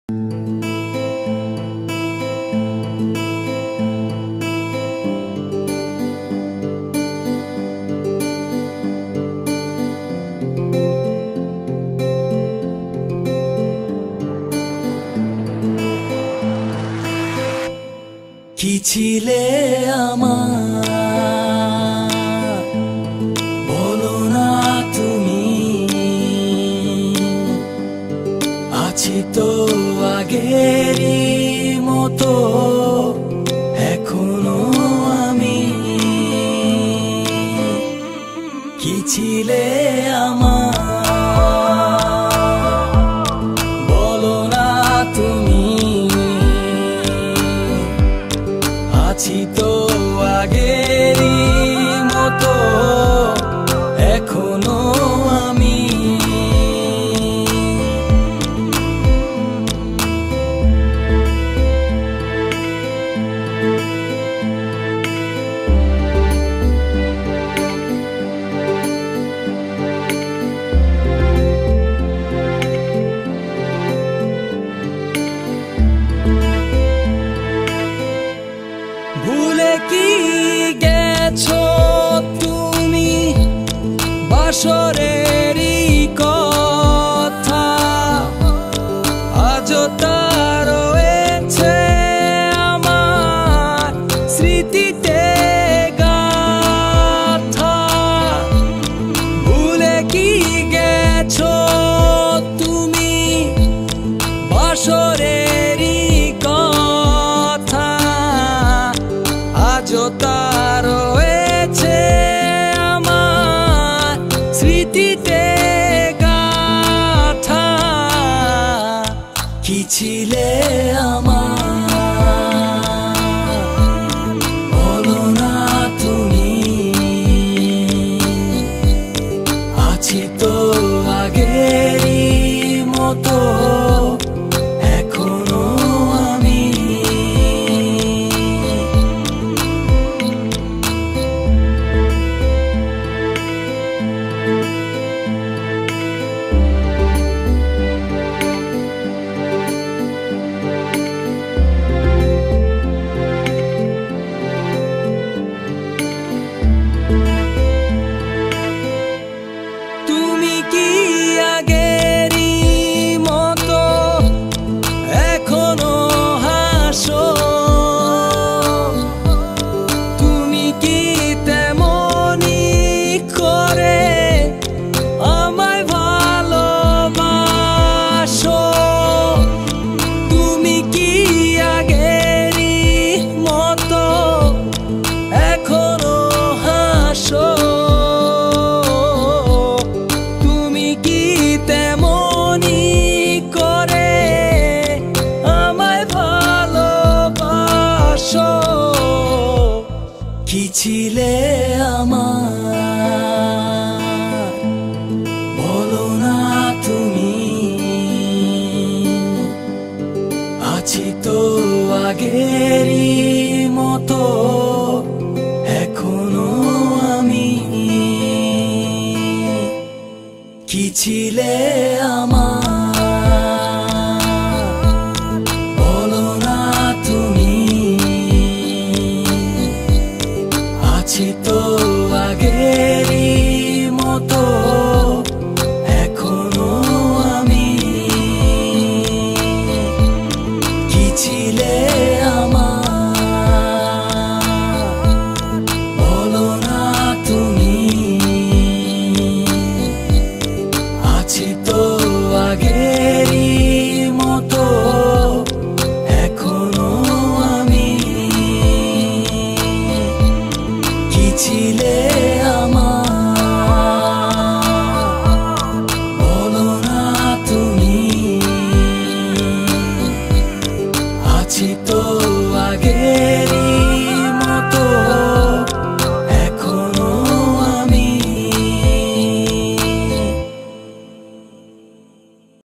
কি ছিলে আমার বলো না তুমি, আছি তো আগেরই মতো এখনো আমি। কি ছিলে আমার বলো না তুমি, আছি তো আগেরই মতো এখনো আমি। ভুলে কি গেছো তুমি বাসরেরই কথা, আজও তা রয়েছে আমার স্মৃতিতে গাথা। ভুলে কি গেছো তুমি বাসরেরই কথা, আজও তা রয়েছে আমার স্মৃতিতে গাথা। কি ছিলে আমার বলো না তুমি, আছি তো আগেরই মতো এখনো আমি। তুমি কি আগেরই মতো এখনো হাসো? তুমি কি তেমনি করে আমায় ভালোবাসো? তুমি কি আগেরই মতো এখনো হাসো? তেমনি করে আমায় ভালোবাসো? কি ছিলে আমার বলো না তুমি, আছি তো আগেরই মতো এখনো আমি। কি ছিলে আমার বলো না তুমি, আছি তো আগেরই মতো এখনো আমি। কি ছিলে আমার বলো না তুমি, আছি তো আগেরই মতো এখনো আমি। কি ছিলে আমার বলো না তুমি, আছি তো